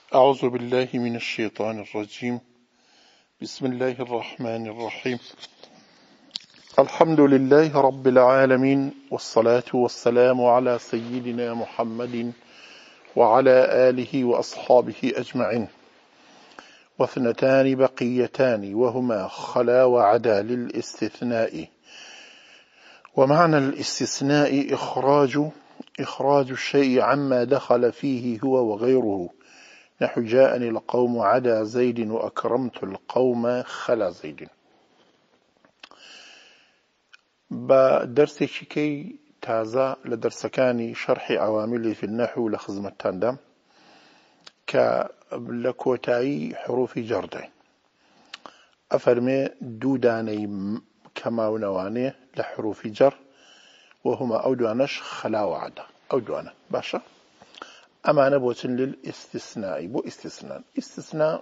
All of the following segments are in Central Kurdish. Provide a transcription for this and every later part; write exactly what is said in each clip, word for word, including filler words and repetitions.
أعوذ بالله من الشيطان الرجيم. بسم الله الرحمن الرحيم. الحمد لله رب العالمين، والصلاة والسلام على سيدنا محمد وعلى آله وأصحابه أجمعين. واثنتان بقيتان وهما خلا وعدا للاستثناء. ومعنى الاستثناء إخراج إخراج الشيء عما دخل فيه هو وغيره، نحو جاءني القوم عدا زيد وأكرمت القوم خلا زيد. بدرسي كي تازا لدرسكاني شرح عوامل في النحو لخزمة تاندم كلكوتاي حروف جردين أفرمي دوداني كما ونواني لحروف جر، وهما أودوانش خلا وعدا أودوانا باشا. أما نبوت للاستثناء بو استثناء استثناء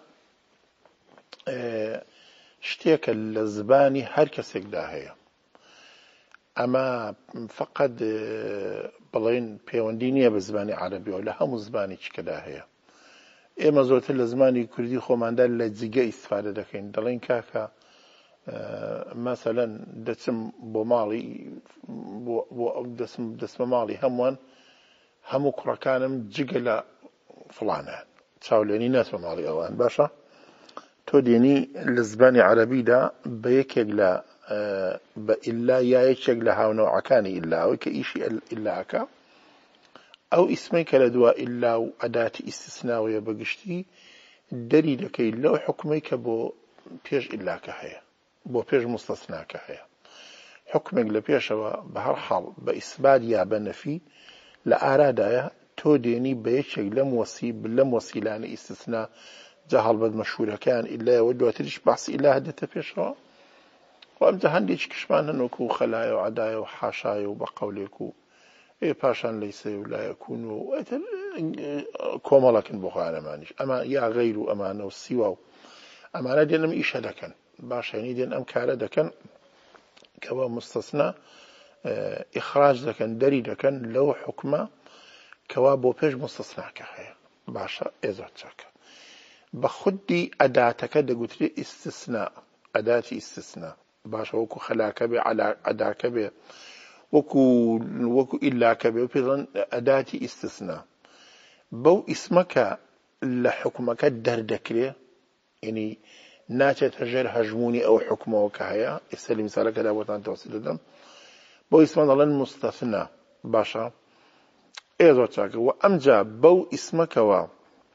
اه شتيك الزباني هر كسك داهية، أما فقد اه بلين بيواندينية بزباني عربي ولا هم زباني كداهية. إما زوت الزباني كردي خومان دال لجيجا استفادة دكين دلين كاكا اه مثلا دسم بومالي بو, بو دسم دسم مالي هموان همو كركانم جيجلا فلانة تساوليني ناس مالي أوان باشا. تو ديني لزباني عربي دا بيكيق لا أه بإلا يايكيق لها ونوعكاني إلا أو كإيشي إلا أكا أو اسميك لدواء إلا وأداة استثناوية بقشتي دري لكي لو حكميك بو بيج إلا كهيا بو بيج مستثنى كهيا حكمك لبيشوا بهر حال بإثبات يا بنفي لأرادايا تو ديني بيشيق لم وصي بلم وصيلان استثناء جهل بد مشهورة كان إلا ودوا تريش بحث إلا هدت فيشوا. وأمتى هنديش كشمان هنوكو خلايا وعدايا وحاشايا وبقوليكو إيه باشان ليس ولا يكونوا كوما لكن بخانا مانيش أما يا غيرو أمانة والسواو أمانة دينم إيش هدكن باشا يعني دين أم كارا دكن كوا مستثنى اه إخراج دكن دري دكن لو حكمة كوا بو بيج مستثنى كهيا باشا إزاتك بخدي أداتك دقوتري استثناء أداة استثناء باشا وكو خلاك بي على أداك بي وكو وكو إلا كبي بيضا أداة استثناء بو اسمك لحكمك الدردكري يعني ناتي تجر هجموني أو حكمه وكهيا استلم مثالك دابوتان توصيل دم بو اسمك ظلن مستثنى باشا إيزوتاك وأمجا بو اسمك و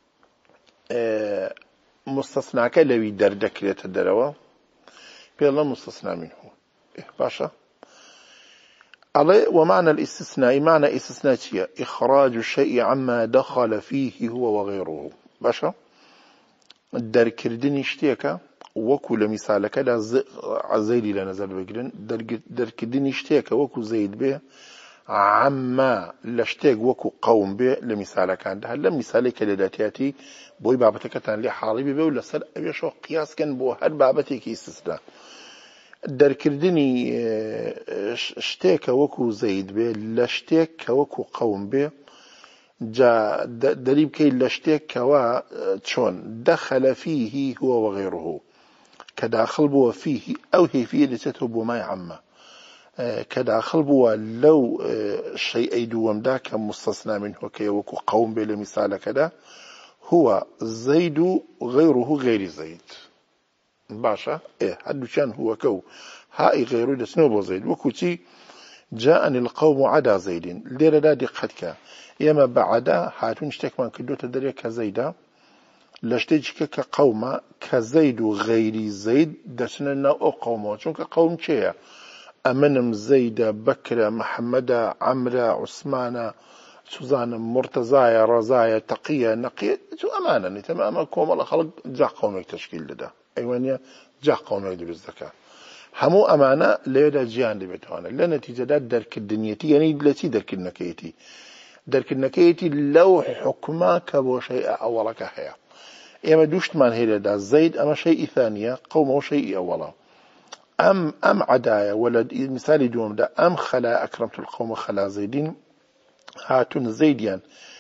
اه مستثنى كلوي دردك لتدروا بيلا مستثنى منه إيه باشا. علي ومعنى الاستثناء معنى استثناء إخراج الشيء عما دخل فيه هو وغيره باشا. الدر كردني اشتيكا وكو لمثالك لا زيد لنزل بقرن در كردني اشتيكا وكو زيد به عما لاشتيق وكو قوم به لمثالك عندها هل مثالك لداتياتي بوي بابتك تان لي حالي بي ولا سل ابي شو قياس كان بو هاد بابتي كي استثناء در كردني اشتيك وكو زيد به لاشتيك وكو قوم به جا دريب كي لاشتيك كوا تشون دخل فيه هو وغيره كداخل بو فيه او هي فيه لتته بو ما يعمى كداخل بو لو شيء دوم ذاك مستثنى منه كي وكو قوم به لمثال كذا هو زيد غيره غير زيد باشا. إيه هدو كان هو كو هاي غيره دسنوبو زيد وكوتي جاءني القوم عدا زيد ليرة دا دقتك يما بعدا هاتون اشتك من كدو تدري كزيدا لاشتك كقوم كزيد غير زيد دسننا او قوم چونك قوم چيا أمنم زيد بكر محمد عمرو عثمان سوزان مرتزايا رزايا تقية نقية شو أمانة تماما كوم الله خلق جا قومك تشكيل لده أيوانيا جا قومك دي بالزكاة همو أمانة ليدا جيان دي بتوانا لنتيجة دا درك الدنيتي يعني التي درك النكيتي درك النكيتي لو حكماك بو شيء أولك هيا إما دوشت من هيدا دا زيد أما شيء ثانية قومه شيء أولا أم أم عدايا ولد مثال دوم دا أم خلا أكرمت القوم خلا زيدين هاتون زيديان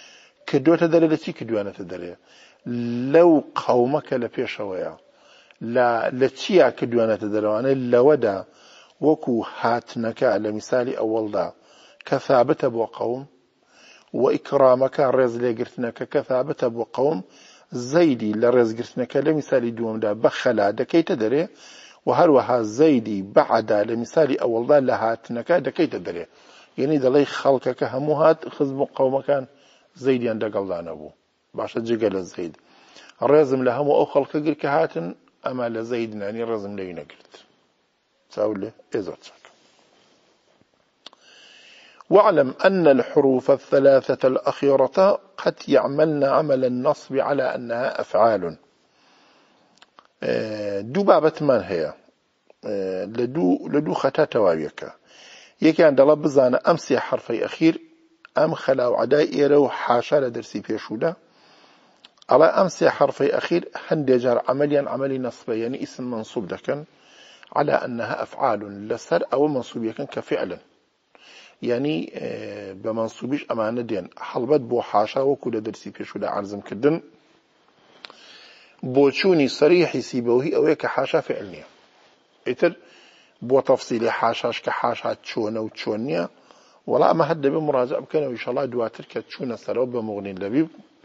كدوة دري لتي كدوانة دري لو قومك لبيشويا لا لتشيا كدوانة دري لودا وكو هاتنك على مثال أول دا كثابت أبو قوم وإكرامك الرز لقرتنك كثابت أبو قوم زيدي لرز قرتنك لمثال دوم دا بخلا دكي تدري وهروها زيدي بعد لمثال أول دا لهاتنك دكي تدري يعني دلي خلقك هموهات خزم قومك زيدي عند قلدان أبو باشا جقل الزيد الرزم لهم أو خلق قرك هاتن أما لزيد يعني الرزم لينا قرت سأقول له إزوتك واعلم أن الحروف الثلاثة الأخيرة قد يعملن عمل النصب على أنها أفعال دو بابة من هي لدو, لدو خطا توابيك يكي عند لبزانا أمسي حرفي أخير أم خلاو عدائي رو حاشا لدرسي فيشودا على أمسي حرفي أخير هندجار عمليا عملي نصب يعني اسم منصوب دكن على أنها أفعال لسر أو منصوب يكن كفعل يعني بمنصوبيش أمانة دين حلبت بو حاشا وكل درسي فيشودا عرزم كدن بوچوني صريحي سيبوهي أو يك حاشا فعلنية إتر بو تفصيلي حاشاش كحاشا تشونا وتشونية ولا ما هد بمراجعة بكنا وإن شاء الله دواتر كتشونا سروا بمغني اللبيب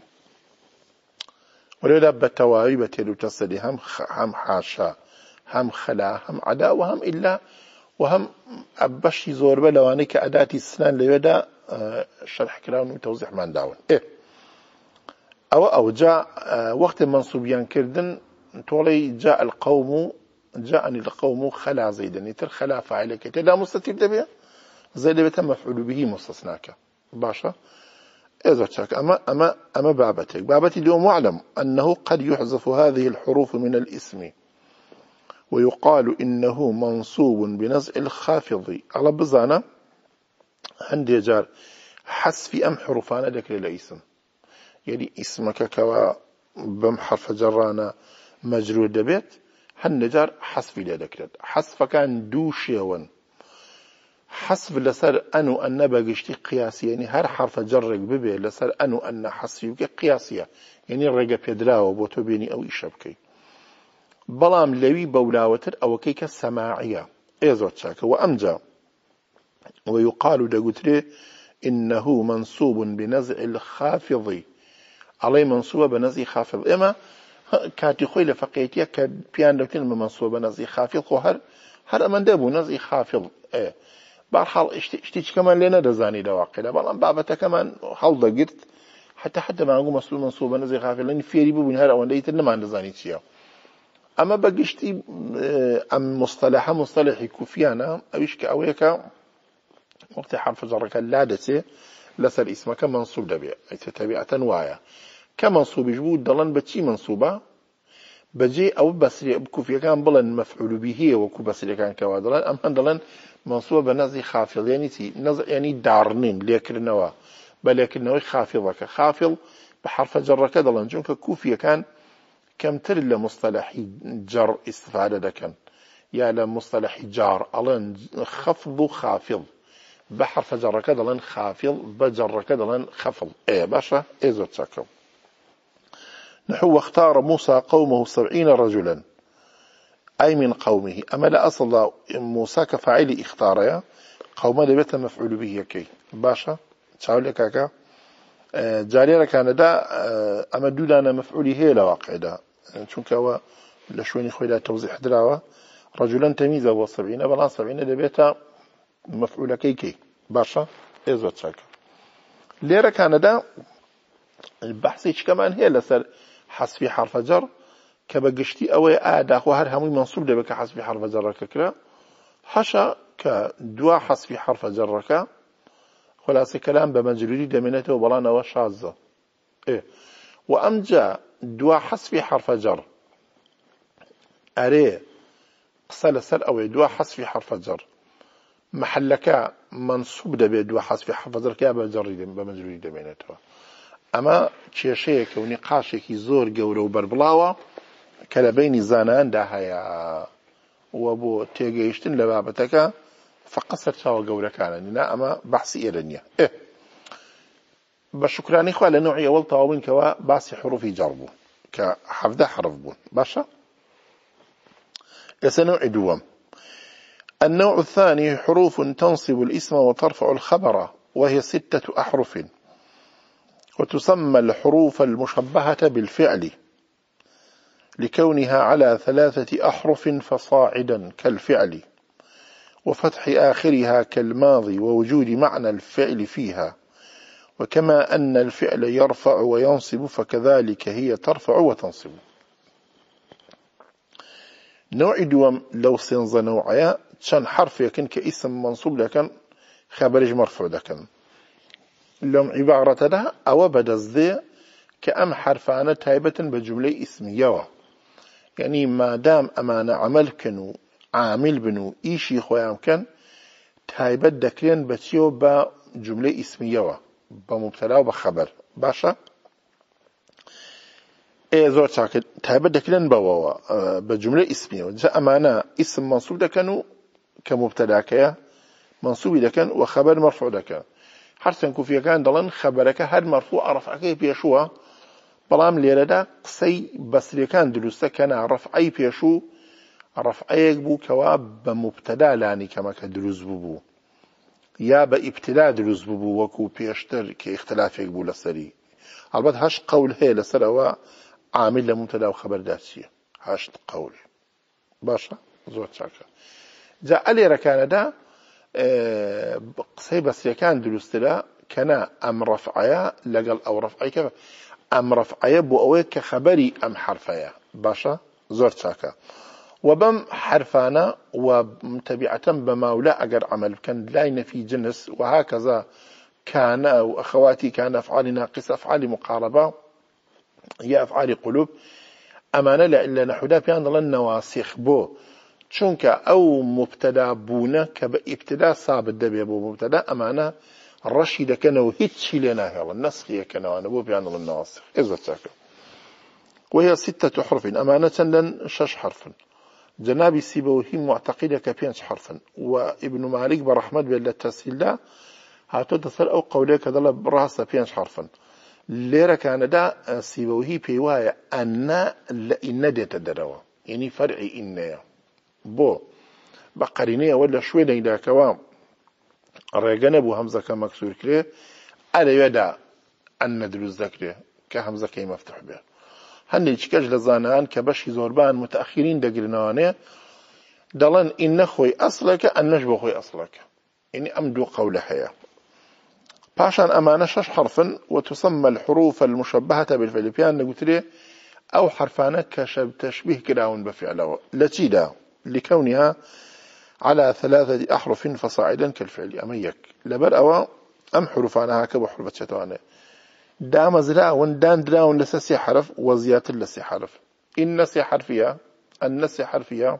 ولولا بتواعي بتلو تصلي هم هم حاشا هم خلا هم عداء وهم إلا وهم أبشي زور بلواني كأداة السنان ليدا شرح كلام وتوضيح من داون إيه أو أو جاء وقت منصوبيان كردن تولي جاء القوم جاءني القوم خلا زيدا يتر خلا فاعلك يتر لا مستتر دبيه زيد بتم مفعول به مستثناك باشا إذا تشاك أما أما أما بابتك بابتي اليوم واعلم أنه قد يحذف هذه الحروف من الاسم ويقال إنه منصوب بنزع الخافض على بزانا عندي جار حذف أم حروفانا ذكر الاسم يعني اسمك كوا بم حرف جرانا مجرور دبيت هنجار حذف إلى ذكر حذف كان دوشيون حذف لسر أنو أن بقشتي قياسي يعني هر حرف جرق ببي لسر أنو أن حذف قياسية يعني الرقة بيدراو بوتو بيني أو إشابكي بلام لوي بولاوتر أو كيك سماعية إيزوت شاك وأمجا ويقال دقتري إنه منصوب بنزع الخافض عليه منصوب بنزع خافض إما كاتي خوي لفقيتيا كبيان دوتين منصوب بنزع خافض وهر هر أمن دابو نزع خافض إيه بارحال اشتيش كمان لنا دزاني دواقلا بلان بابتا كمان حال دقرت حتى حتى ما نقول مسؤول منصوب بنزع خافض لأن في ريبو بين هر أوان ديتر نمان دزاني تشيا أما بقشتي أم مصطلحة مصطلحي كوفيانا أويش كأويكا وقت حرف جرك اللادتي لسر اسمك منصوب دبي أي تتبع تنوايا كمنصوب جبود دلن بتشي منصوبة بجي أو بسري بكوفيا كان بلن مفعول به وكو بسري كان كوادلن أم هندلن منصوب بنزي خافض يعني تي نزع يعني دارنين ليكرنوا بل لكنه خافضك خافض بحرف جرك دلن جونك كوفيا كان كم تر لمصطلح جر استفادة دكن يا لمصطلح جار ألن خفض خافض بحرف جر كدلن خافض بجر كدلن خفض إيه باشا إيه زوت شكل نحو اختار موسى قومه سبعين رجلا أي من قومه أما لا أصل موسى كفاعل اختار يا قوم لبيت مفعول به كي باشا تشاول كاكا جاري كان دا أما دولانا مفعولي هي لواقع دا چونك هو لشويني خويلا توضيح دراوة رجلا تميزة وسبعين بلان سبعين لبيت مفعول كي كي باشا إزوت شاكا ليرا كان دا البحثي كمان هي لسر حسفي حرف جر كبقشتي أوي آدا وهر همي منصوب دبك حسفي حرف جر ككرا حشا كدوا حسفي حرف جر كا خلاص كلام بمجروري دمنته وبلانا وشاذة إيه وأمجا دوا حسفي حرف جر أري قصال سر أوي دوا حسفي حرف جر محلك منصوب دبي دوا حسفي حرف جر كا بمجروري دمنته أما كيشيك ونقاشك زور جورو وبربلاوة كلا بين زانان داهيا وابو تيجيشتن لبابتك فقصر شاو جورا كان أما بحثي إيرانيا إيه بشكراني إخوة لنوعي أول طوابين كوا باسي حروفي جربو كحفظة حرف بون باشا يسنوع دوام. النوع الثاني حروف تنصب الاسم وترفع الخبر وهي ستة أحرف وتسمى الحروف المشبهة بالفعل لكونها على ثلاثة أحرف فصاعدا كالفعل وفتح آخرها كالماضي ووجود معنى الفعل فيها، وكما أن الفعل يرفع وينصب فكذلك هي ترفع وتنصب. نوع دوام لو سنز نوعيا شان حرف يكن كاسم منصوب لكن خبرج مرفوع لكن لهم عبارة ده أو بدز ذي كأم حرفانة تايبة بجملة اسمية، يعني ما دام أمان عمل كنو عامل بنو إيشي خويام كان تايبة دكرين بتيو بجملة اسمية بمبتدا وبخبر باشا ايه زور شاكل تايبة دكرين بواوا بجملة اسمية جاء أمانا اسم منصوب دكنو كمبتدا كيا منصوب دكن وخبر مرفوع دكن حرسن كوفيا كان دلن خبرك هاد مرفوع رفعك بيشوا بلام ليردا قصي بس لي كان دروسته كان رفعي بيشو رفعي بو كواب بمبتدا لاني كما كدروز بو يا بابتداء دروز بو وكو بيشتر كاختلاف يقبو لسري البته هاش قول هي لسروا عامل لمبتدا وخبر داسيه هاش قول باشا زوت شاكا جاء لي ركان دا أه قصي بس كان دروسته كان ام رفعيا لقل او رفعي كيف ام رفعيا بو اويك كخبري ام حرفيا باشا زور شاكا وبم حرفانا ومتبعة بماولا أجر عمل كان لاين في جنس وهكذا كان أو أخواتي كان أفعال ناقصة أفعال مقاربة هي أفعال قلوب أمانة لإلا نحدا بيان لن نواسخ بو چونك أو مبتدا بونا كابتدا صاب الدبي بو مبتدا أمانة الرشيد كانوا هيتشي لنا هلا النسخية كانوا أنا بو بيان لن نواسخ إذا تاكل وهي ستة حرف أمانة لن شش حرف جنابي سيبويه معتقدة كبينش حرفا وابن مالك برحمة بالله التسهيل ده هاتو تصل أو قولي كذا براسة بينش حرفا ليرا كان دا سيبويه بيوايا أن إن دي تدروا يعني فرعي إنيا بو بقرينية ولا شوي دا كوام ريقنا بو همزة كمكسور كريه على يدا أن دروز ذكريه كهمزة كي مفتوح بها هني تشكاج لزانان كبشي زوربان متأخرين دقرنانه دلن إن خوي أصلك أن نجب خوي أصلك يعني أمدو قول حياة باشان أمانة شش حرفا وتسمى الحروف المشبهة بالفعل قلت لي أو حرفانا كشب تشبيه كراون بفعله لتيدا لكونها على ثلاثة أحرف فصاعدا كالفعل أميك لبرأوا أم حروفانا هكذا حروف شتوانه دام زرا وندان دراون لسسي حرف وزيات لسي حرف إن سي حرفية النسي حرفية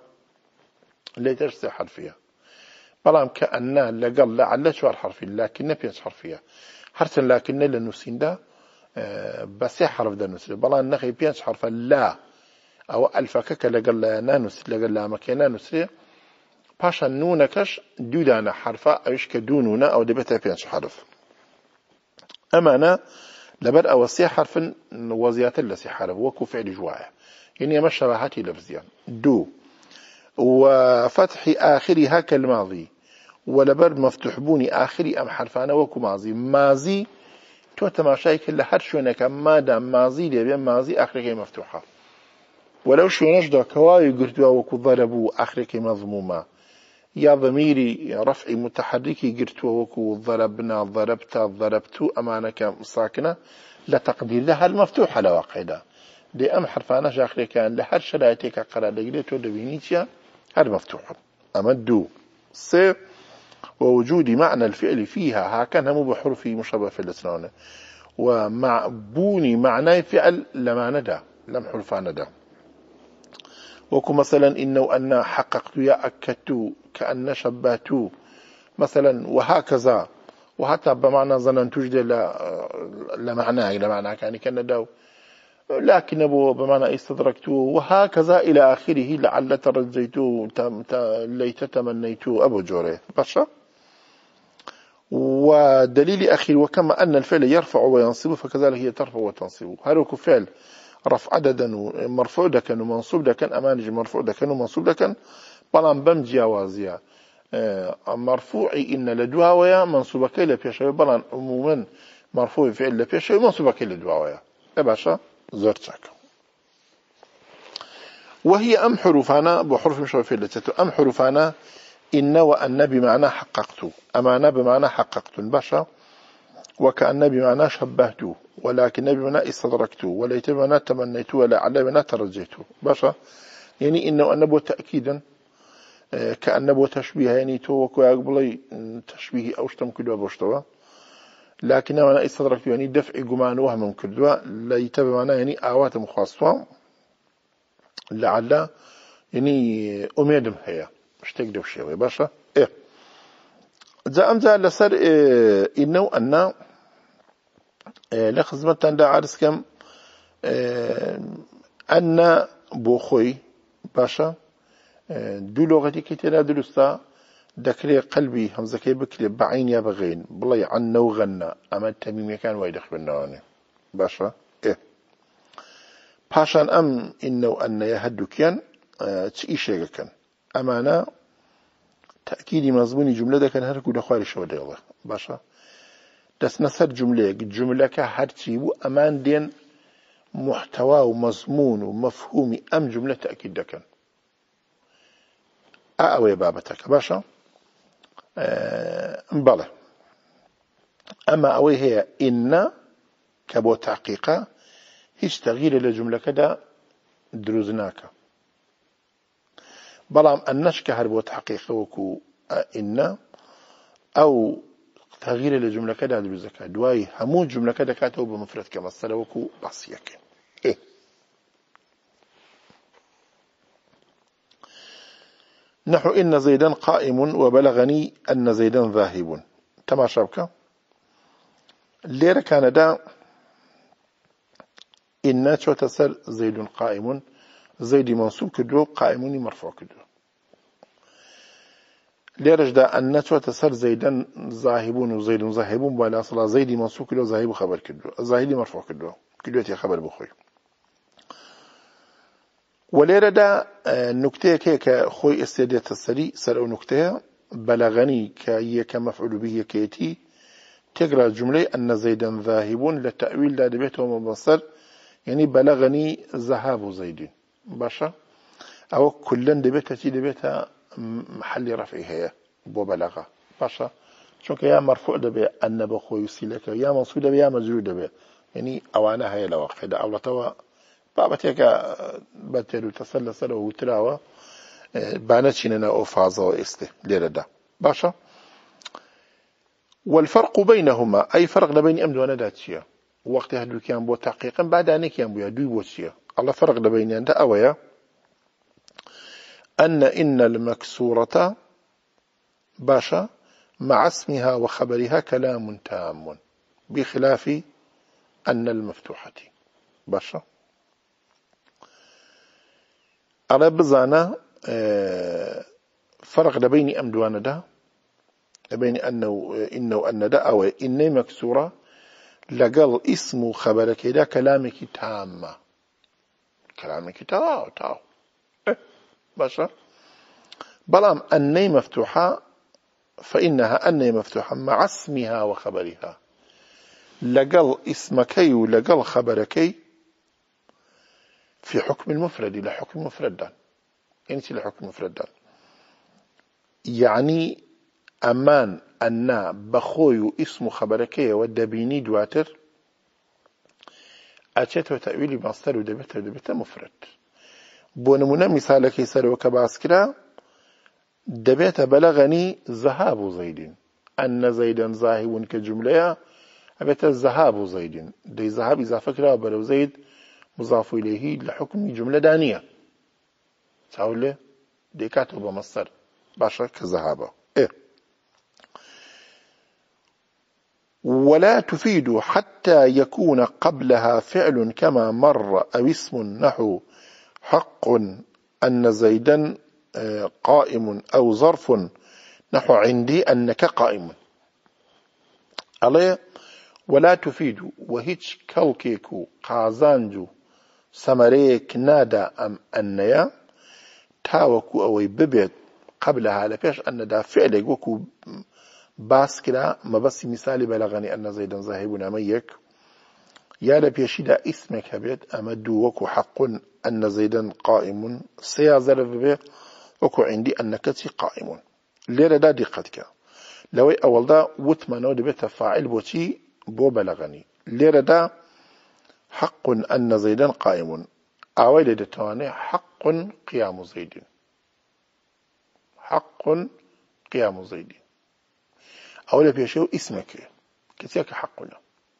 ليتش سي حرفية بلام كأن لقل لعل شوار حرفي لكن بيش حرفية حرسا لكن لنسين دا بس حرف دا نسي بلام نخي بيش حرف لا أو ألفكك لقل نانس لقل لا مكينا نسي باشا نونكش دودانا حرفة أيش كدونونا أو دبتا بيش حرف أمانا لبر أوسي حرف وزيات لسي حرف وكو فعل جوايا يعني ما شبهاتي لفظيا دو وفتح آخرها كالماضي ولبر مفتوح بوني آخري أم حرفانا وكو ماضي ماضي تو تماشاي كل حد شونك ما دام ماضي لبين ماضي آخرك مفتوحة ولو شونش دا كواي قرتوا وكو ضربوا آخرك مضمومة يا ضميري رفعي متحركي قرتوا وكو ضربنا ضربت ضربتو أمانك ساكنة لتقدير لها المفتوحة لواقعدا دي أم حرفانا شاخري كان لحر شرائتك قرار لقلتو دبينيتيا هذا مفتوحة أما الدو سي ووجود معنى الفعل فيها هكذا مو بحرف مشابه في الاسنان ومعبوني معنى فعل لما ندى لم حرفان ندى وكو مثلا إنه أن حققت يا أكدت كأن شبهت مثلا وهكذا وحتى بمعنى ظننت توجد لمعنى لمعنى كان كان داو لكن أبو بمعنى استدركت وهكذا إلى آخره لعل ترجيت ليت تمنيت أبو جوري بشا ودليل أخير وكما أن الفعل يرفع وينصب فكذلك هي ترفع وتنصب. هل هو فعل رفع عددا مرفوع دكن ومنصوب دكن أمانج مرفوع دكن ومنصوب دكن بلان بمجي وازيا مرفوعي إن لدواويا منصوب كي لبيشوي بلان عموما مرفوع فعل لبيشوي منصوب كي لدواويا أباشا زرتك. وهي أم حروفانا بحرف مشوي في اللتة أم حروفانا إن وأن بمعنى حققت أمانا بمعنى حققت باشا وكأن بمعنى شبهت ولكن بمعنى استدركت وليت بمعنى تمنيت ولا على بمعنى ترجيت باشا يعني إن وأن بو تأكيدا كأن بو تشبيه يعني توك ويقبلي تشبيه أوشتم كدوا بوشتوا لكن بمعنى استدركت يعني دفع جمان وهم كدوا ليت بمعنى يعني آوات مخاصة لعل يعني أميدم هي مش تقدر شيء باشا إيه جاء أمزا لسر إيه إنه أن إيه لخزمة دا عارس كم إيه أن بوخوي باشا إيه دو لغتي كتير درستا دكري قلبي همزة كي بكلي بعين يا بغين بلاي عنا وغنى أما التميم كان ويدخل بالنواني باشا إيه باشان أم إنه أن يهدو كيان اه تشيشيغ كان أمانا تأكيد مضمون جملة ده كان هركو دخواري شو ده الله باشا دس نصر جملة جملة كهرتيبو أمان دين محتوى ومضمون ومفهومي أم جملة تأكيد ده كان أأوي بابتك باشا أه مبالة أما أوي هي إن كبو تحقيقة هيش تغيير لجملة كده دروزناك بلام النشك هربو تحقيقه وكو إن أو تغيير لجملة كده دروزك دواي همو جملة كده كاتو بمفرد كمثلا وكو بصيك إيه نحو إن زيدا قائم وبلغني أن زيدا ذاهب تما شابك ليرة كان دا إن شو تسر زيد قائم زيد منصوب كدو قائموني مرفوع كدو ليرج دا أن شو تسر زيدا ذاهبون وزيد ذاهبون ولا أصلا زيد منصوب كدو ذاهب خبر كدو ذاهب مرفوع كدو كدو تي خبر بخوي وليرة دا نكتة كيك خوي استدية السري سرعو نكتة بلغني كي كمفعول به كيتي تقرأ الجملة أن زيدا ذاهبون للتأويل دا دبيته مبصر يعني بلغني ذهاب زيد باشا أو كلن دبيتها تي دبيتها محل رفعها ببلغة باشا شونك يا مرفوع دبي أن بخو يسيلك يا منصوب دبي يا مجرور دبي يعني أوانا هي لوقفة أو لتوا بابتك بتلو تسلسل وتراوى بانتشيننا أوفازا وإسته ليردا باشا والفرق بينهما أي فرق بين أمد ونداتشيا وقت هدو كان بو تحقيقا بعد أن كان بو يدوي بوشيا الله فرق بين أنت أويا أن إن المكسورة باشا مع اسمها وخبرها كلام تام بخلاف أن المفتوحة باشا على بزانا فرق بين أمد وندا بين أنه إنه أن دا أو إن مكسورة لقل اسم خبرك دا كلامك تام كلامك تاو تاو إيه باشا بلام أني مفتوحة فإنها أني مفتوحة مع اسمها وخبرها لقل اسمكي ولقل خبركي في حكم المفرد لحكم مفردا انت لحكم مفردا يعني أمان أن بخوي اسم خبركي والدبيني دواتر أتيته تأويل مصدر ودبته ودبته مفرد بونمونا مثالك يسأل وكباسكرا دبيت بلغني ذهاب زيد أن زيدا ذاهب كجملة أبيت الذهاب زيد دي ذهاب إذا فكرة بلو زيد مضاف إليه لحكم جملة دانية تقول له دي كاتب مصدر باشا كذهابه إيه ولا تفيد حتى يكون قبلها فعل كما مر أو اسم نحو حق أن زيدا قائم أو ظرف نحو عندي أنك قائم عليه ولا تفيد وهيج كوكيكو قازانجو سمريك نادا أم أنيا تاوكو أوي ببيت قبلها لفيش أن دا فعلك وكو باسكلا ما بس مثالي بلغني أن زيدا ذاهب ميك يا لبيشي دا اسمك هبيت أمدو وكو حق أن زيدا قائم سيازر ببيت وكو عندي أنك تي قائم ليرة دا دقتك لوي أول دا وثمانو دبيت فاعل بوتي بو بلغني ليرة دا حق أن زيدا قائم أويل دتواني حق قيام زيد حق قيام زيد أولا بيشيو اسمك كتيك حقنا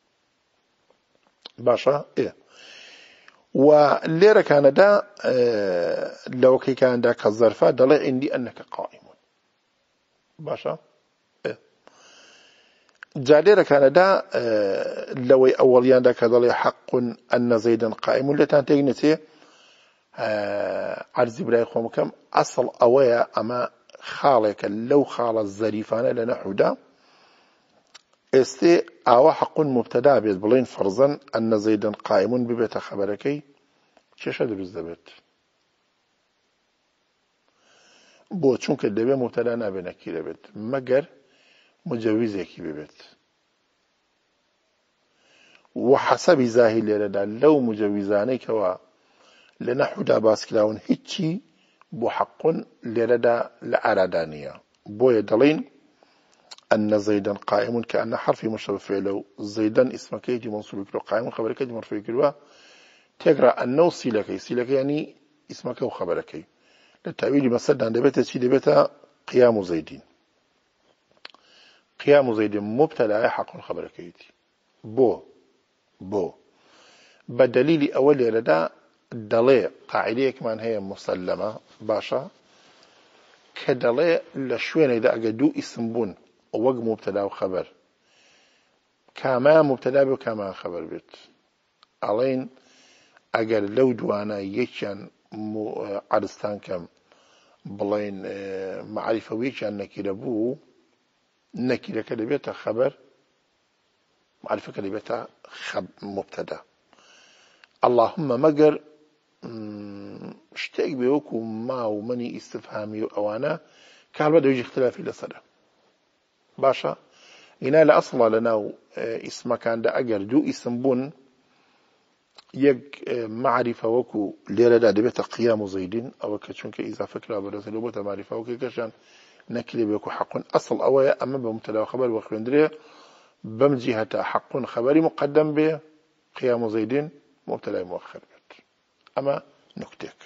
باشا إيه والليرة كان دا اه لو كي كان دا كالظرفة دلي عندي أنك قائم باشا إيه جاليرة كان دا اه لو أوليان دا كدلي حق أن زيدا قائم لتان تيجنتي اه عرض براي خومكم أصل أويا أما خالك لو خال الزريفان لنحو دا استي أو حق مبتدا بيت بلين فرضا أن زيدا قائم ببيت خبركي شاشة بالزبط بو چونك دبي مبتدا نابنكي لبيت مگر مجوزيكي ببيت وحسب زاهي لردا لو مجوزاني كوا لنحو دا باسكلاون هيتشي بو حق لردا لأرادانيا بو يدلين أن زيدا قائم كأن حرف مشبه فعله زيدا اسم كيدي منصوب كله قائم خبر كيدي مرفوع كله تقرأ أنه سيلكي سيلكي يعني اسمك وخبرك للتأويل مسد عند بيت سيدي بيت قيام زيدين قيام زيد مبتلى حق خبر كيدي بو بو بدليل أول لدى دليل قاعدة كمان هي مسلمة باشا كدليل لشوين إذا أجدوا اسم بون ووق مبتدا وخبر كما مبتدا وكما خبر بيت علين اگر لو دوانا يكن عرستان كم بلين معرفة ويكن نكير بو نكير كلبيتا خبر معرفة كلبيتا خب مبتدا اللهم مقر اشتاق بيوكو ما ومني استفهامي وانا كان بده يجي اختلافي لصدا باشا إنا لأصل لنا اسم كان دا أجر دو اسم بون يك معرفة وكو ليرة دا بيت قيام زيدين أو كتشونك إذا فكرة برسل بوتا معرفة وكو كشان نكلي بيكو حق أصل أويا أما بمتلا خبر وخبندرية بمجيهة حق خبري مقدم به قيام زيدين مبتلا مؤخر بيت أما نكتك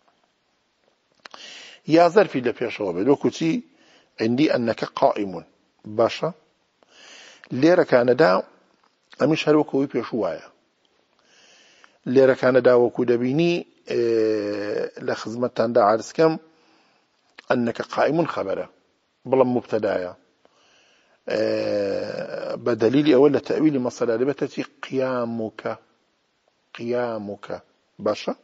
يا ظرفي لبيشو بلوكتي عندي أنك قائم باشا ليرة كان دا أمش هلوكو يبيشوايا ليرة كان دا وكو دبيني اه لخزمتان دا عرس كم أنك قائم خبره بلا مبتدايا اه بدليل أولا تأويل مصر لبتتي قيامك قيامك باشا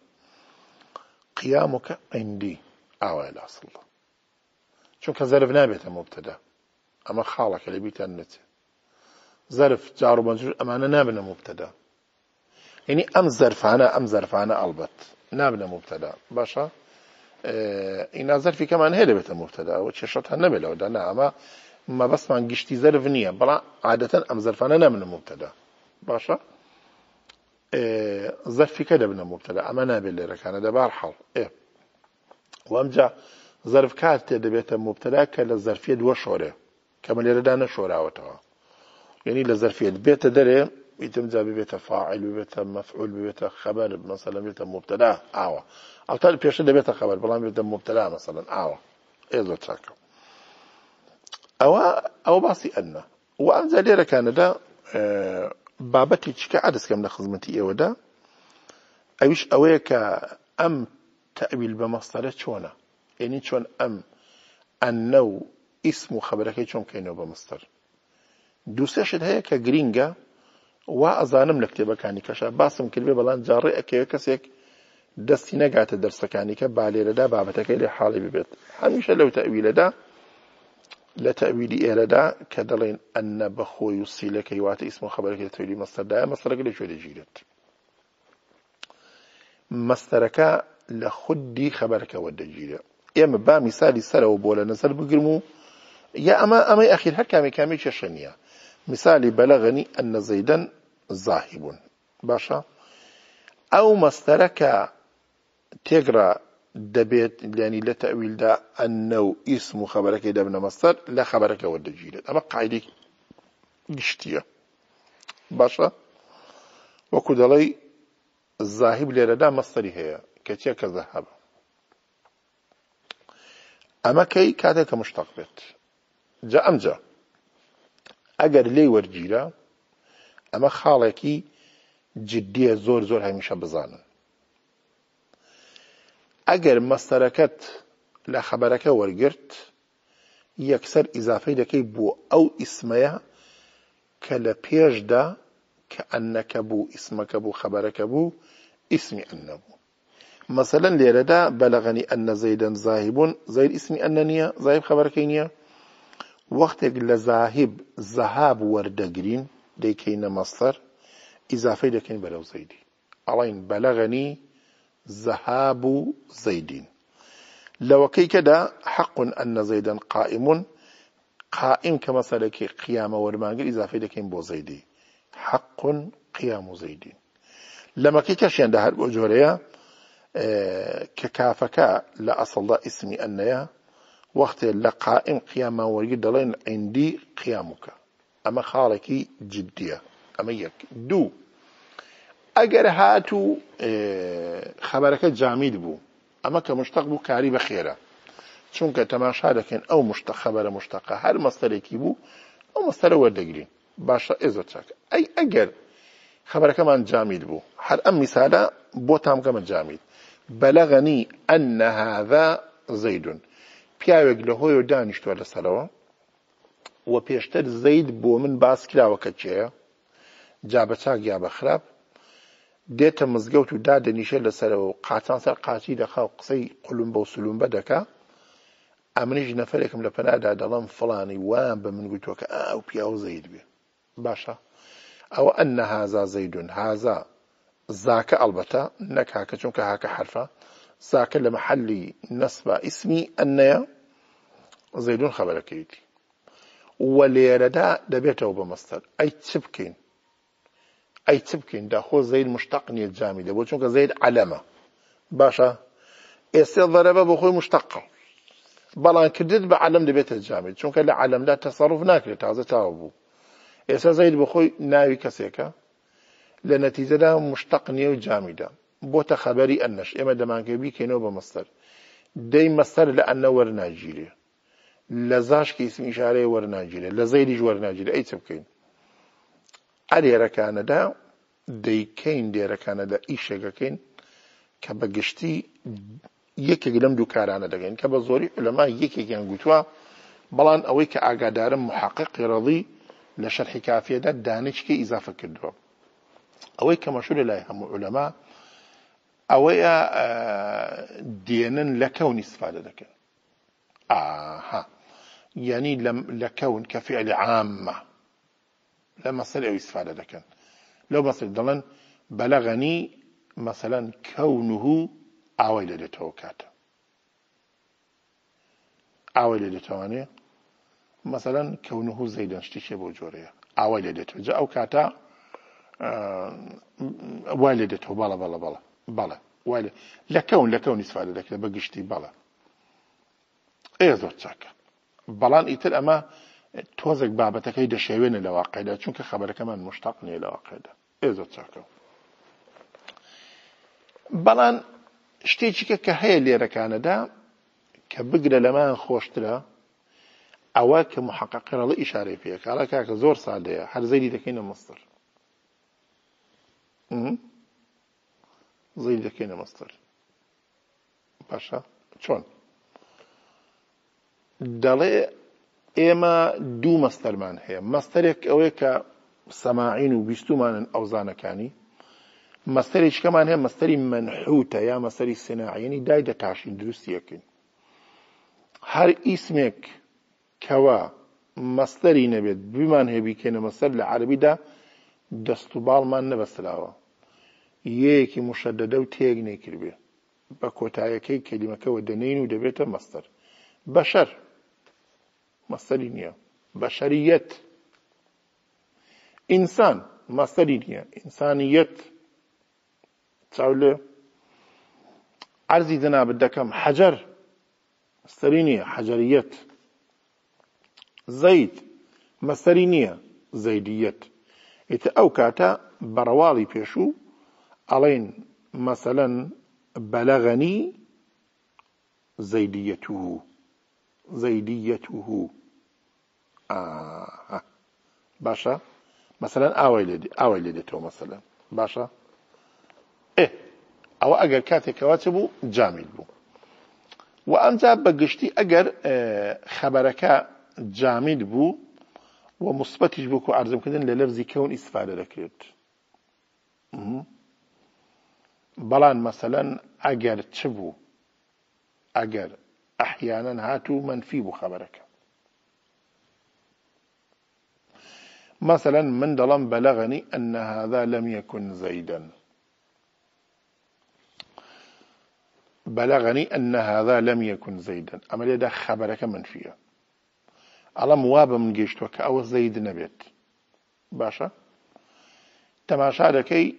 قيامك عندي أولا أصل شو كذلك نابت مبتدا أما خالك اللي بيت النت ظرف جار ومجرور أما نابنا مبتدا يعني أم ظرف أنا أم ظرف أنا ألبت نابنا مبتدا باشا اه إن ظرفي كمان هي اللي بيت مبتدا وتششتها نبلا ودنا أما ما بس ما نجشتي ظرف نية بلا عادة أم ظرف أنا نابنا مبتدا باشا اه ظرفي كده بنا مبتدا أما نابل اللي كان ده بارحل إيه وأمجا ظرف كات ده بيت مبتدا كلا ظرفية دو شورة كما لردانا شوراوتها يعني لظرفية بيت دري يتمجا ببيت فاعل ببيت مفعول ببيت خبر مثلا ببيت مبتدا اوا التالي بيش ده بيت خبر بلا ببيت مبتدا مثلا اوا ايزو تشاكو او او باسي ان وانزل ليره كان ده اه بابتي تشكا عدس كم لخدمتي ايوه ده ايش اويك ام تأويل بمصدر شونا يعني شون ام انه اسم خبرك شون كينو بمصدر دوساشد هيك كجرينجا وأظانم نكتبه كاني كشا باسم كلمة بلان جاري أكيد كسيك دستي نقعت الدرس كاني كبالي لدا بابتك إلى حالي ببيت هميشه لو تأويل دا لتأويل إيرادا كدلين أن بخو يصيلك يوات اسم خبرك لتأويل مصدر دا مصدرك لشو دجيلت مصدرك لخدي خبرك ودجيلة إما با مثالي سر وبولا نزل بقرمو يا أما أما أخي هكامي كامي ششنيا مثالي بلغني أن زيدا ذاهب باشا أو مصدرك تقرأ دبيت يعني لا تأويل دا أنه اسم خبرك دا من مصدر لا خبرك ودجيلة أما قاعدة قشتية باشا وكدلي الذاهب لردا مصدري هي كتيا كذهب أما كي كاتك مشتقبت جاء أم جاء أجر لي ورجيلا أما خالكي جدية زور زور هاي مش بزانا أجر مصدركت لا خبرك ورجرت يكسر إضافة لكي بو أو اسمها كلا بيج دا كأنك بو اسمك بو خبرك بو اسمي أنه مثلا ليردا بلغني أن زيدا ذاهب زيد اسمي أنني ذاهب خبركينيا وقت لذاهب ذهاب وردقرين دي كين مصدر إضافة لكين بلو زيدي علين بلغني ذهاب زيد لو كي كدا حق أن زيدا قائم قائم كمثلك قيام ورمانجل إضافة لكين بو زيدي حق قيام زيد لما كي كشيان ده الأجورية اه ككافك لا أصل اسمي أنيا وقت لقائم قياما ورقد لين عندي قيامك أما خالكي جدية أما يك دو أجر هاتو اه خبرك جامد بو أما كمشتق بو كاري بخيرة چونك تماشا لكن أو مشتق خبر مشتقة هل مصدركي بو أو مصدر وردقلين باشا إذا تشاك أي أجر خبر كمان جامد بو هل أم مثالا بوتام كمان جامد بلغني أن هذا زيد پیاوێک لە هۆی و دانیشتووە لەسەرەوە و پێشتر زەید بۆ من باس کراوە کە چێە جا بە چاک یا بە خراپ دێتە مزگەوت و دادەنیشە لەسەرەوە و قاچان سەر قاچی دەخا و قسەی قولومبە و سولومبە دەکا ئەمنیش نەفەرێکم لە پەنادا دەڵێم فڵانی وان بە من گوتووە کە ئاو پیاو زەید بێ باشە ئەوە ئەنە هازا زەیدون هازا زاکە ئەڵبەتە نەک هاکە چونکە هاکە حرفە ذاك لمحل نصب اسمي أنيا زيدون خبرك يدي وليردا دبيته بمصدر أي تبكين أي تبكين دا خو زيد مشتقني الجامدة بوشونك زيد علامة باشا إيسي ضرب بخوي مشتقة بلان كدد بعلم دبيت الجامد شونك لا علم لا تصرف ناكل تازة تاوبو إيسي زيد بخوي ناوي كسيكا لنتيجة دا مشتقني وجامدة بوتا خبري أنش إما دمان كبي كينو بمصدر دي مصدر لأنه ورناجيلي لزاش كي اسم إشارة ورناجيلي لزيدج ورناجيلي أي تبكين أري ركان دا دي كين دي ركان دا إيشاقا كين كبقشتي يكي قلم دو كارانا دا كين كبزوري علماء يكي كين قلتوا بلان أويك أقادار محقق رضي لشرح كافية دا دانش كي إضافة كدوا أويك مشهور لا يهم علماء أويا دينا لكون استفادة لك آها يعني لم لكون كفعل عامة لما صار أو استفادة لك لو مثلا ضمن بلغني مثلا كونه أويل لتوكات أويل لتواني مثلا كونه زيدا اشتشي بوجوريا أويل لتو جاء كاتا والدته بلا بلا بلا بلا ولا لكون لكون استفادة لك بقشتي بلا ايه زوت شاك بلان ايتر اما توزك بابتك هيدا شيوين لواقعدا چونك خبر كمان مشتقني لواقعدا ايه زوت شاك بلان شتيجيك كهي اللي ركاندا كبقر لما خوشتلا اواك محقق رضي اشاري فيك على كاك زور صادية هل زيدي دكين مصدر امم زي دكينا مصدر باشا شون دلي اما دو مصدر مان هي مصدرك اويك سماعين وبيستومان اوزانا كاني مصدرش كمان هي مصدري منحوتة يا مصدري صناعي يعني دايدة تعشين درستي يكين هر اسمك كوا مصدري نبيت بمان هبي كان مصدر العربي ده دستوبال ما نبستلاوا يكي مشددة وتيجني كربي بكوتايا كي كلمة كوا دنين ودبيته مصدر بشر مصدرينيا بشرية إنسان مصدرينيا إنسانية تقول عرضي ذنا بدكم حجر مصدرينيا حجرية زيد مصدرينيا زيدية إتأوكاتا بروالي بيشو علين مثلا بلغني زيديته زيديته آه. باشا مثلا اويلدي اويلدته مثلا باشا ايه او اگر كاتي كواتبو جامد بو وامجا بقشتي اگر اه خبرك جامد بو ومثبتش بو عرضم كدن للفظ كون استفاده لكريت بلان مثلا اگر تشبو اگر احيانا هاتو منفي بو خبرك مثلا من دلم بلغني أن هذا لم يكن زيدا بلغني أن هذا لم يكن زيدا أما لذا خبرك منفية على مواب من جيشتك أو زيد نبيت باشا تماشى لكي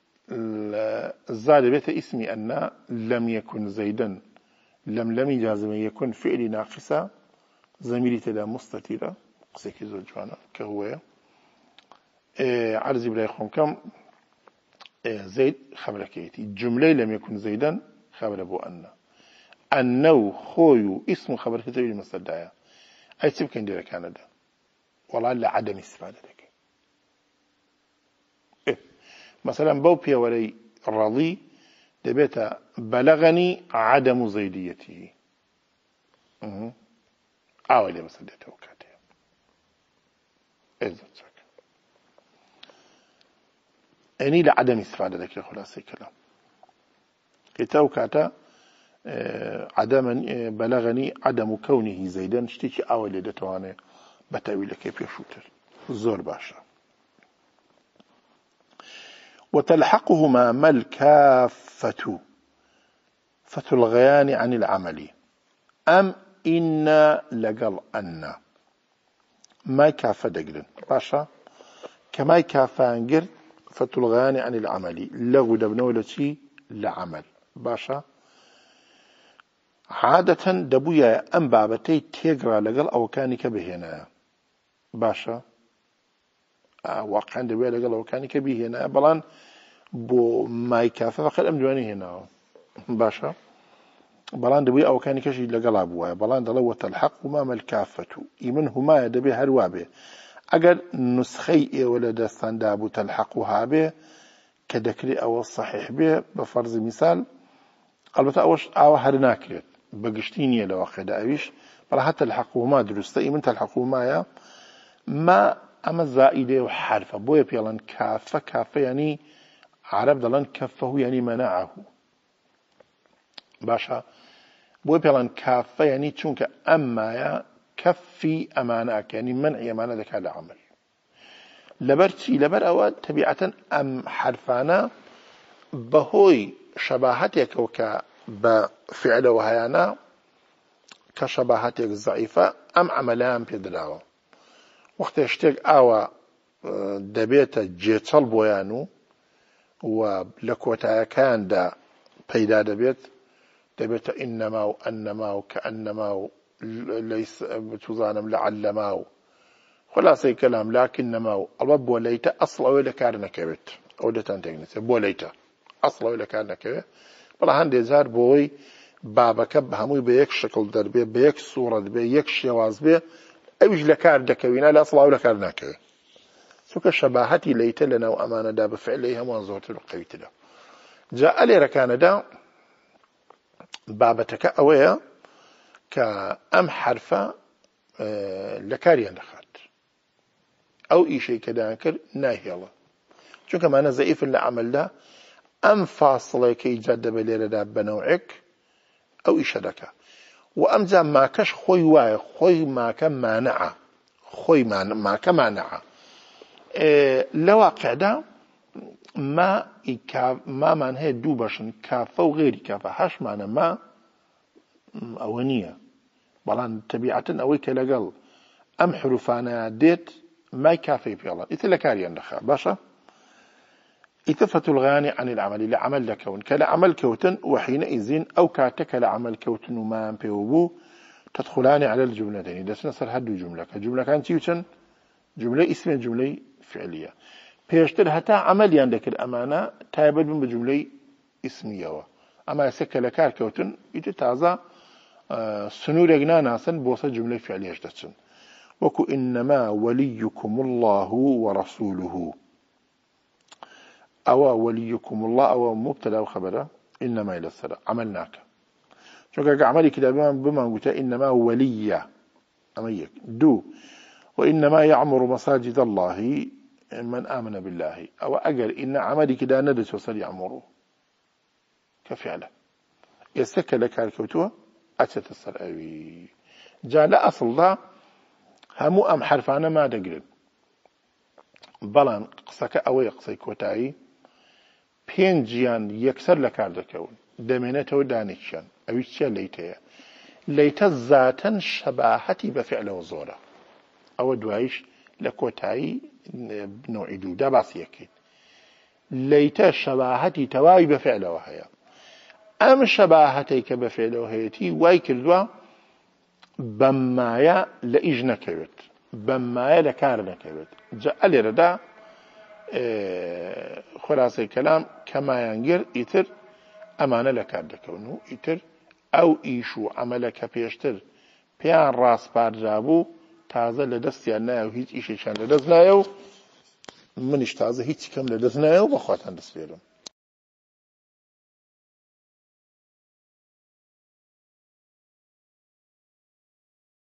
الزاد بيت اسمي أن لم يكن زيدا لم لم جازم يكون فعل ناقصة زميلي تلا مستتيرة قسيكي زوجوانا كهوية إيه عرضي بلا يخون كم إيه زيد خبركيتي جملة لم يكن زيدا خبر أبو أن أنه خويو اسم خبركيتي المستدعية أي سيب ديرا كندا والله لعدم استفادة لك إيه مثلا بوبيا ولي راضي دبيت بلغني عدم زيديته اها أولي مسدته وكاتي إيه زوجك أني لعدم استفادة لك خلاصة الكلام كتاو كاتا عدم بلغني عدم كونه زيدا اشتكي أولي دتواني بتأويل كيف يشوتر زور باشا وتلحقهما ما الكافة فتلغيان عن العمل أم إن لقل أن ما كافة دقلن باشا كما كافة انقر فتلغيان عن العمل لغو دبنولتي لعمل باشا عادة دبويا أم بابتي تيقرا لقل أو كانك بهنا باشا آه واقعا دبويا لقل أو كانك بهنا بلان بو ما كافة فقد أم دواني هنا باشا بلان دبويا أو كانك شي لقل أبوها بلان دلوة الحق وما الكافة إيمن هما يدبي هروابه أجر نسخي ولا دستان دابو تلحقها به كذكري أو الصحيح به بفرض مثال البته أوش أو هرناكرت بقشتيني لو أخذ أيش بل حتى الحقهما درست إيمن تلحقهما يا ما أما زائدة وحرفة بويا بيلان كافة كافة يعني عرب دلان كفه يعني منعه باشا بويا بيلان كافة يعني تشونك أما يا كفي أمانك يعني منع أمانة ذاك العمل لبرتي لبر أواد تبيعة أم حرفانا بهوي شباهتك وك بفعل وهيانا كشباهتك ضعيفة أم عملان بيدلاوا وقت يشتاق أوا دبيت جيتال بويانو ولكوتا كان دا بيدا دبيت دبيت إنما وأنما وكأنما ليس بتوزانم لعلما خلاص كلام لكنما الرب وليت أصلا ولا كان كبت أو ده تنتجنس بوليت أصلا ولا كان كبت بلا هندي زار بوي بابا كب هموي بيك شكل دربي بيك صورة بيك شواز بي أيش لكار دكوينا لا أصلا ولا كان كبت سوك شباهتي ليت لنا وأمانة دا بفعلها وانزورت القويت ده جاء لي ركان دا بابا تكأويا كأم حرفة أه لكاريان دخلت أو إي شيء كذا كر ناهي الله شو كمان زائف اللي عمل ده أم فاصلة كي جد بليرة ده بنوعك أو إيش هذاك وأمجا ما كش خوي واي خوي ما كم مانعه خوي ما ما كمانعه إيه لواقع ده ما إكاف ما معناه دوبشن كافة وغير كافة حش معناه ما أونية بلان طبيعة أويك لقل أم حروفانا ديت ما كافي في الله إذا لكاري أندخا باشا إتفت الغاني عن العمل لعمل لكون كلا عمل كوتن وحينئذ أو كاتك لعمل كوتن وما بيوبو تدخلان على الجملتين إذا سنصر هدو جملة كجملة كانت يوتن جملة اسمية جملة فعلية بيشتر حتى عمل عندك الأمانة تابد من بجملة اسمية أما يسكى لكار كوتن يتتازى آه سنور يجنانا سن بوصة جملة فعلية جدتن وكو إنما وليكم الله ورسوله أو وليكم الله أو مبتدا وخبره إنما إلى السلام عملناك شو عملي كده بما قلت إنما ولي أميك دو وإنما يعمر مساجد الله من آمن بالله أو أجل إن عملي كده ندس وصل يعمره كفعله يستكى لك الكوتوة أتت السلام جاء لا أصل ذا همو أم حرفانا ما دقرن بلان قصك أوي قصي كوتاي بين جيان يكسر لكار دكون دمينته دانيشان أو يشيا ليتيا ليت ذاتا شباهتي بفعل وزورة أو دوايش لكوتاي بنوع دودا باسيكين ليت شباهتي تواي بفعل وهي أم شباهتيك بفعل وهيتي وايكردوا بمايا لإجنا كبت بمايا لكارنا كبت جاء لي ردا اه خلاصي كلام كما ينجر يتر أمانة لكار دكونو يتر أو إيشو عملك بيشتر بيان راس بارجابو تازه لدستيان نايو هيت إيشي شان لدزنايو منش تازه هيت كم لدزنايو بخواتان دسبيرم